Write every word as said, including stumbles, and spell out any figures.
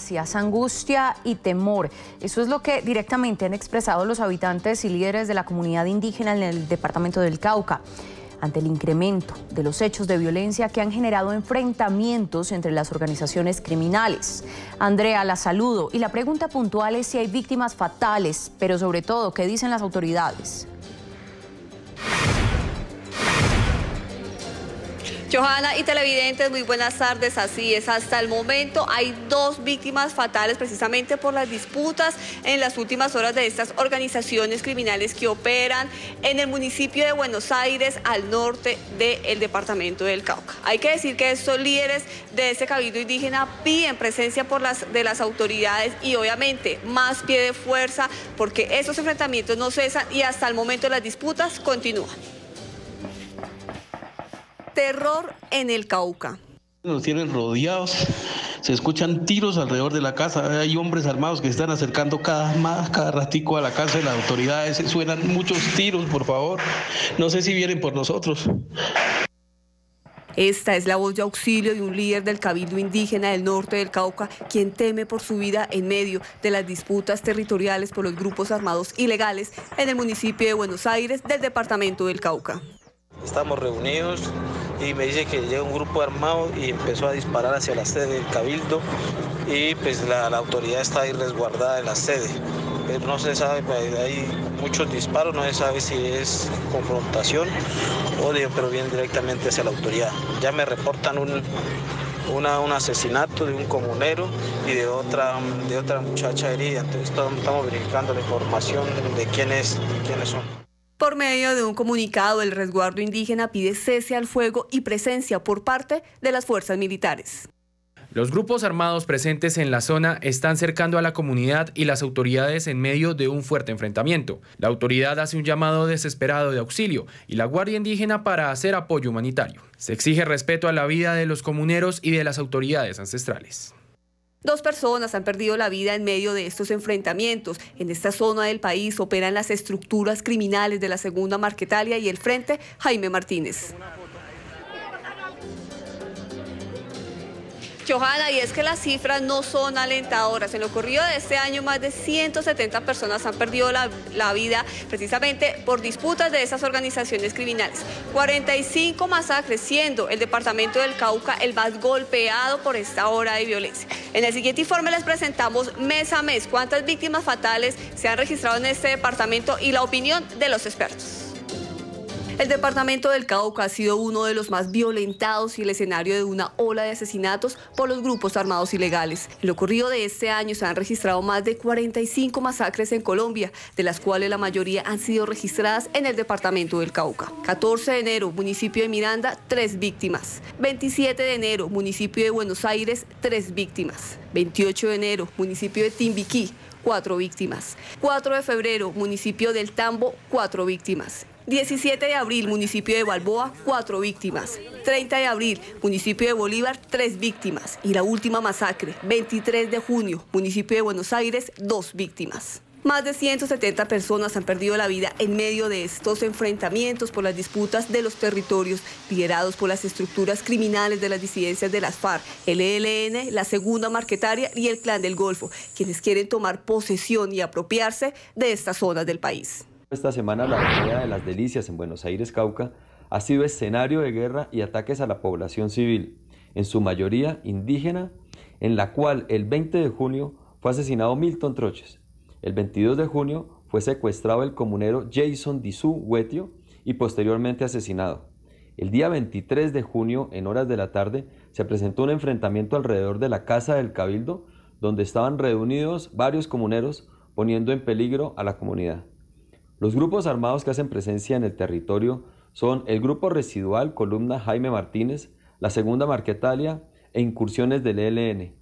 ansias, angustia y temor. Eso es lo que directamente han expresado los habitantes y líderes de la comunidad indígena en el departamento del Cauca, ante el incremento de los hechos de violencia que han generado enfrentamientos entre las organizaciones criminales. Andrea, la saludo y la pregunta puntual es si hay víctimas fatales, pero sobre todo, ¿qué dicen las autoridades? Johanna y televidentes, muy buenas tardes. Así es, hasta el momento hay dos víctimas fatales precisamente por las disputas en las últimas horas de estas organizaciones criminales que operan en el municipio de Buenos Aires, al norte del departamento del Cauca. Hay que decir que estos líderes de este cabildo indígena piden presencia por las, de las autoridades y obviamente más pie de fuerza, porque estos enfrentamientos no cesan y hasta el momento las disputas continúan. Terror en el Cauca. Nos tienen rodeados, se escuchan tiros alrededor de la casa, hay hombres armados que se están acercando cada más, cada ratico a la casa de las autoridades, suenan muchos tiros, por favor, no sé si vienen por nosotros. Esta es la voz de auxilio de un líder del cabildo indígena del norte del Cauca, quien teme por su vida en medio de las disputas territoriales por los grupos armados ilegales en el municipio de Buenos Aires del departamento del Cauca. Estamos reunidos y me dice que llega un grupo armado y empezó a disparar hacia la sede del cabildo y pues la, la autoridad está ahí resguardada en la sede. Pero no se sabe, hay muchos disparos, no se sabe si es confrontación o de, pero vienen directamente hacia la autoridad. Ya me reportan un, una, un asesinato de un comunero y de otra, de otra muchacha herida, entonces estamos verificando la información de quiénes, quiénes son. Por medio de un comunicado, el resguardo indígena pide cese al fuego y presencia por parte de las fuerzas militares. Los grupos armados presentes en la zona están cercando a la comunidad y las autoridades en medio de un fuerte enfrentamiento. La autoridad hace un llamado desesperado de auxilio y la Guardia Indígena para hacer apoyo humanitario. Se exige respeto a la vida de los comuneros y de las autoridades ancestrales. Dos personas han perdido la vida en medio de estos enfrentamientos. En esta zona del país operan las estructuras criminales de la Segunda Marquetalia y el Frente Jaime Martínez. Johanna, y es que las cifras no son alentadoras. En lo corrido de este año, más de ciento setenta personas han perdido la, la vida precisamente por disputas de esas organizaciones criminales. cuarenta y cinco masacres, siendo el departamento del Cauca el más golpeado por esta ola de violencia. En el siguiente informe les presentamos mes a mes cuántas víctimas fatales se han registrado en este departamento y la opinión de los expertos. El departamento del Cauca ha sido uno de los más violentados y el escenario de una ola de asesinatos por los grupos armados ilegales. En lo ocurrido de este año se han registrado más de cuarenta y cinco masacres en Colombia, de las cuales la mayoría han sido registradas en el departamento del Cauca. catorce de enero, municipio de Miranda, tres víctimas. veintisiete de enero, municipio de Buenos Aires, tres víctimas. veintiocho de enero, municipio de Timbiquí, cuatro víctimas. cuatro de febrero, municipio del Tambo, cuatro víctimas. diecisiete de abril, municipio de Balboa, cuatro víctimas. treinta de abril, municipio de Bolívar, tres víctimas. Y la última masacre, veintitrés de junio, municipio de Buenos Aires, dos víctimas. Más de ciento setenta personas han perdido la vida en medio de estos enfrentamientos por las disputas de los territorios liderados por las estructuras criminales de las disidencias de las FARC, el E L N, la Segunda Marquetalia y el Clan del Golfo, quienes quieren tomar posesión y apropiarse de estas zonas del país. Esta semana la Avenida de las Delicias en Buenos Aires, Cauca, ha sido escenario de guerra y ataques a la población civil, en su mayoría indígena, en la cual el veinte de junio fue asesinado Milton Troches. El veintidós de junio fue secuestrado el comunero Jason Dizú Huetio y posteriormente asesinado. El día veintitrés de junio, en horas de la tarde, se presentó un enfrentamiento alrededor de la Casa del Cabildo, donde estaban reunidos varios comuneros poniendo en peligro a la comunidad. Los grupos armados que hacen presencia en el territorio son el Grupo Residual Columna Jaime Martínez, la Segunda Marquetalia e incursiones del E L N.